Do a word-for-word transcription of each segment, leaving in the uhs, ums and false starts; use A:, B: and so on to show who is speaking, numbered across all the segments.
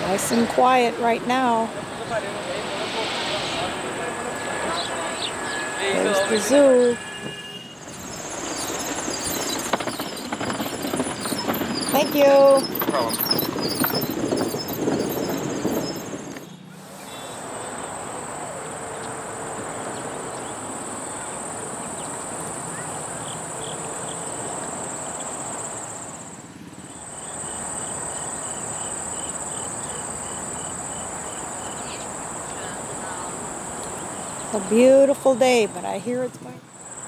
A: Nice and quiet right now. There's the zoo. Thank you.
B: No problem.
A: It's a beautiful day, but I hear it's going.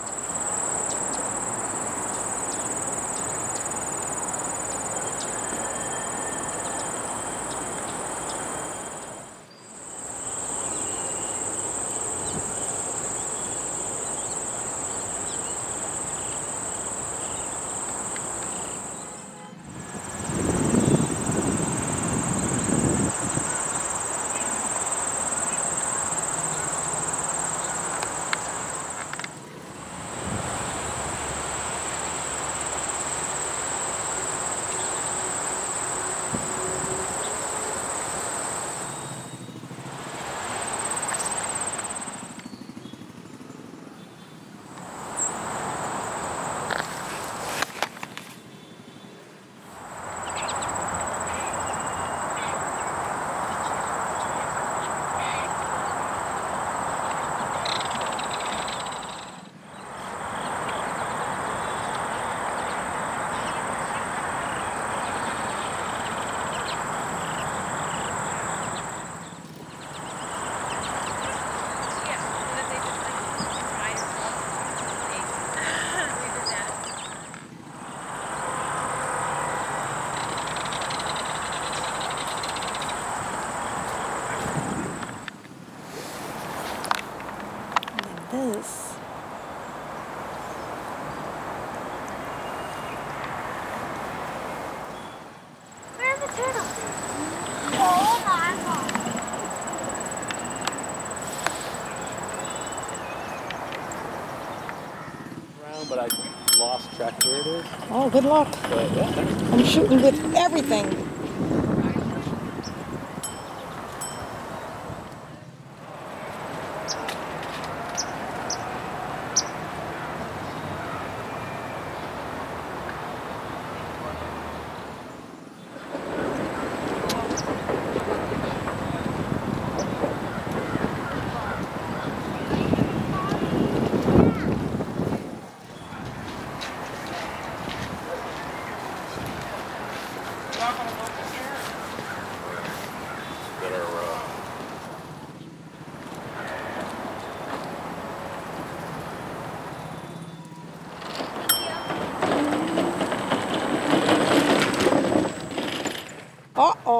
A: This.
C: Where are the turtles? Oh my god.
B: Around, but I lost track where it is.
A: Oh, good luck.
B: But yeah, thanks.
A: I'm shooting with everything. Uh-oh.